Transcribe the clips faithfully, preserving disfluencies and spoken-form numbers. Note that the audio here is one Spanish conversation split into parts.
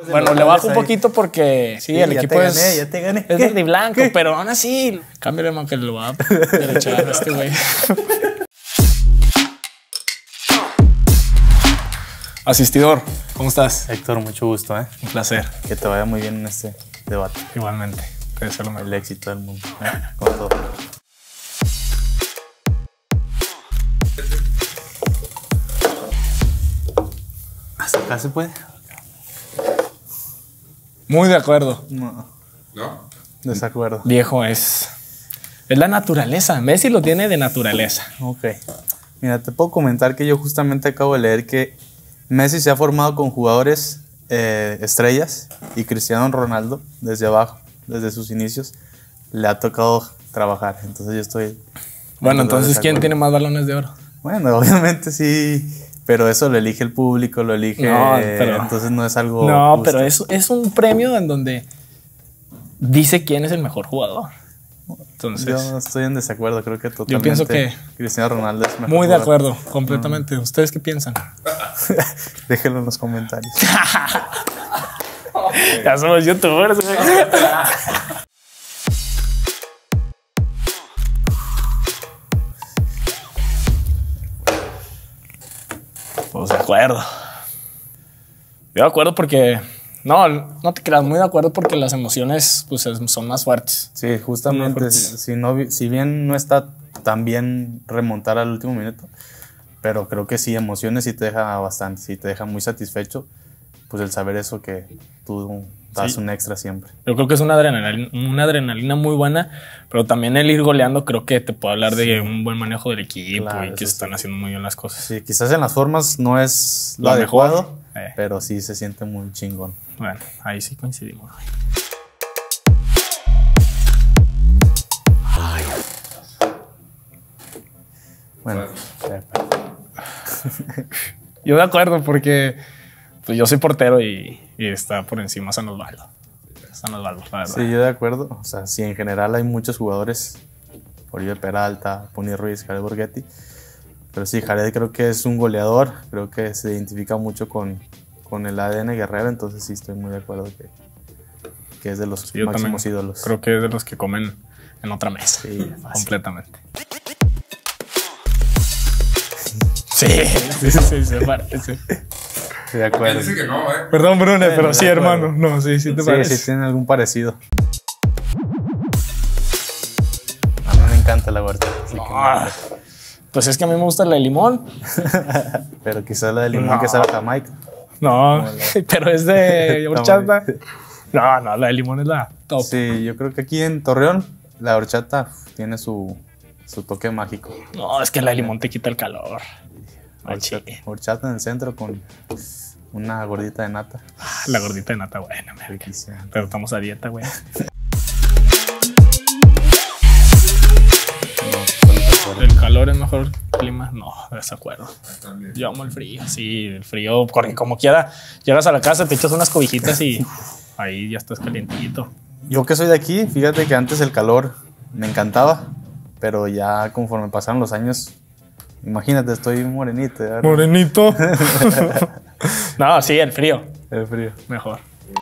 Bueno, le bajo un poquito porque sí, sí el ya equipo te es, gané, ya te gané. es ¿Qué? verde y blanco, ¿Qué? pero aún así, cámbiale, hermano, que lo va a derechar a este güey. Asistidor, ¿cómo estás? Héctor, mucho gusto, ¿eh? Un placer. Que te vaya muy bien en este debate. Igualmente. Que deseo lo mejor. El éxito del mundo, ¿eh? Con todo. ¿Hasta acá se puede? Muy de acuerdo. No. ¿No? Desacuerdo. Viejo, es, es la naturaleza. Messi lo tiene de naturaleza. Ok. Mira, te puedo comentar que yo justamente acabo de leer que Messi se ha formado con jugadores eh, estrellas y Cristiano Ronaldo desde abajo, desde sus inicios, le ha tocado trabajar. Entonces yo estoy... Bueno, entonces, ¿quién tiene más balones de oro? Bueno, obviamente sí, pero eso lo elige el público, lo elige... No, pero- entonces no es algo... No, justo. pero es, es un premio en donde dice quién es el mejor jugador. Entonces, Yo estoy en desacuerdo, creo que totalmente... Yo pienso que- Cristiano Ronaldo es mejor muy de jugador. acuerdo, completamente. ¿Ustedes qué piensan? Déjenlo en los comentarios. Ya somos youtubers, güey. Pues de acuerdo. Yo de acuerdo porque... No, no te creas, muy de acuerdo porque las emociones pues, es- son más fuertes. Sí, justamente, Muy si, fuertes. si no, vi- si bien no está tan bien remontar al último minuto, pero creo que sí, emociones sí te deja bastante, sí te deja muy satisfecho, pues el saber eso que tú das Sí. un extra siempre. Yo creo que es una adrenalina, una adrenalina muy buena, pero también el ir goleando creo que te puede hablar de un buen manejo del equipo Claro, y que eso se están sí. haciendo muy bien las cosas. Sí, quizás en las formas no es lo, Lo adecuado, mejor, eh. pero sí se siente muy chingón. Bueno, ahí sí coincidimos. Bueno, Yo de acuerdo porque pues yo soy portero y, y está por encima San Osvaldo. San Osvaldo, la verdad. sí, yo de acuerdo. O sea, sí, en general hay muchos jugadores, Oribe Peralta, Pony Ruiz, Jared Borghetti, pero sí, Jared creo que es un goleador, creo que se identifica mucho con, con el A D N guerrero, entonces sí estoy muy de acuerdo que, que es de los Sí, yo también máximos ídolos. creo que es de los que comen en otra mesa. Sí, fácil. Completamente. Sí, sí, sí, se parece. Sí, de acuerdo. Dice que no, ¿eh? Perdón, Brune, pero de sí, acuerdo. hermano. No, sí, sí te Sí, parece. sí tienen algún parecido. A mí me encanta la huerta, así que Ah, pues es que a mí me gusta la de limón. no. Pero quizás la de limón No. que sabe a Jamaica. No, pero es de Está horchata. No, no, la de limón es la top. Sí, yo creo que aquí en Torreón la horchata uf, tiene su, su toque mágico. No, es que la de limón te quita el calor. Al Horchata, chile. horchata en el centro con una gordita de nata. Ah, la gordita de nata, buena, merca. Riquísima. Pero estamos a dieta, güey. ¿El calor es mejor clima? No, de desacuerdo. También. Yo amo el frío. Sí, el frío, porque como quiera, llegas a la casa, te echas unas cobijitas y ahí ya estás calientito. Yo que soy de aquí, fíjate que antes el calor me encantaba, pero ya conforme pasaron los años, imagínate, estoy morenito. ¿verdad? Morenito. No, sí, el frío. El frío. Mejor.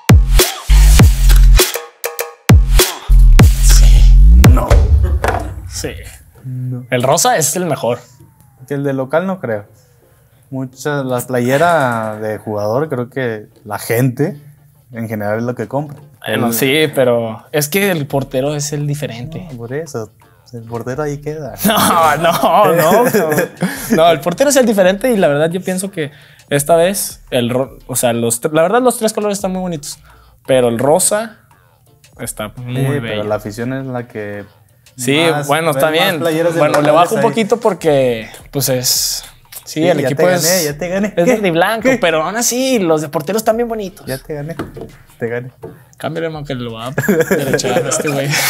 Sí. No. Sí. No. El rosa es el mejor. Que el de local no creo. Muchas, la playera de jugador, creo que la gente en general es lo que compra. Bueno, El- sí, pero es que el portero es el diferente. No, por eso, el portero ahí queda. No, no, no, no. No, el portero es el diferente y la verdad yo pienso que esta vez el ro- o sea, los la verdad los tres colores están muy bonitos, pero el rosa está muy Sí, bello. pero la afición es la que... Sí, más- bueno, está ves más bien. playeras de Bueno, le locales bajo un ahí. poquito porque pues es sí, Sí, el ya equipo te es gané, ya te gané. es ¿Qué? verde y blanco, ¿Qué? pero aún así los de porteros están bien bonitos. Ya te gané, te gané. Cámbiale, hermano, que lo va a derechar a este güey.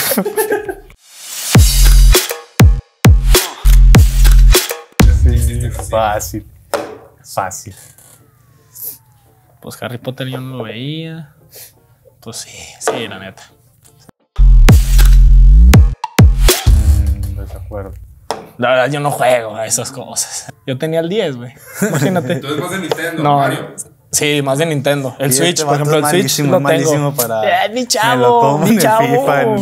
Sí, fácil, fácil. Pues Harry Potter yo no lo veía. Pues sí, sí, la neta. Mm, desacuerdo. La verdad, yo no juego a esas cosas. Yo tenía el diez, güey. Imagínate. Entonces más de Nintendo, No, Mario. Sí, más de Nintendo. El Y Switch, este por ejemplo, el vato es Switch malísimo, lo tengo. malísimo para- Eh, mi me lo chavo, tomo mi en el chavo. FIFA, en-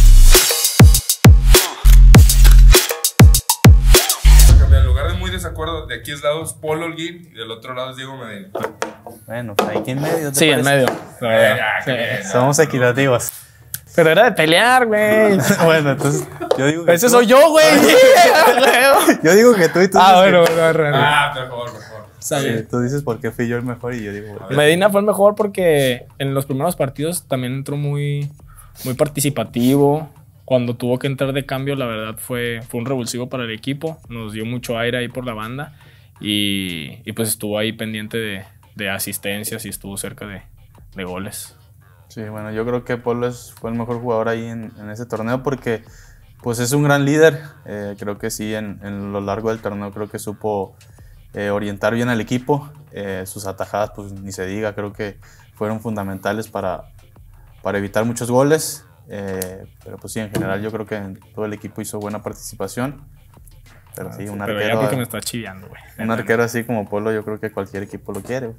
En lugar de muy desacuerdo, de aquí es lado es Paul Holguín y del otro lado es Diego Medina. Bueno, pues aquí en medio. ¿te Sí, en parece? medio. la verdad. Ya, Sí. qué bien. Somos equitativos. Pero era de pelear, güey. Bueno, entonces yo digo que Ese tú- soy yo, güey. Yo digo que tú y tú Ah, dices bueno, que- bueno, bueno, bueno. Ah, mejor, mejor. Está Sí, bien. tú dices por qué fui yo el mejor y yo digo por qué. Medina fue el mejor porque en los primeros partidos también entró muy, muy participativo. Cuando tuvo que entrar de cambio, la verdad fue, fue un revulsivo para el equipo. Nos dio mucho aire ahí por la banda. Y, y pues estuvo ahí pendiente de, de asistencias y estuvo cerca de, de goles. Sí, bueno, yo creo que Polo es, fue el mejor jugador ahí en, en ese torneo porque pues es un gran líder. Eh, creo que sí, en, en lo largo del torneo creo que supo eh, orientar bien al equipo. Eh, sus atajadas, pues ni se diga, creo que fueron fundamentales para, para evitar muchos goles. Eh, pero pues sí, en general yo creo que todo el equipo hizo buena participación. Pero sí, un Pero ya arquero, porque me está chiviando, güey. un arquero así como Polo yo creo que cualquier equipo lo quiere.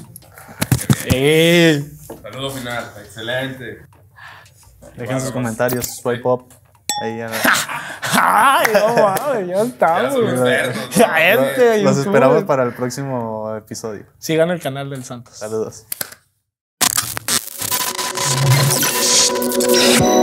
Sí. Saludo final, excelente. Dejen sus comentarios, swipe up. Ahí ya. Ay, no mames, ya Ya estamos. somos güey. expertos, ¿no? Ya este, Los YouTube. esperamos para el próximo episodio. Sigan el canal del Santos. Saludos.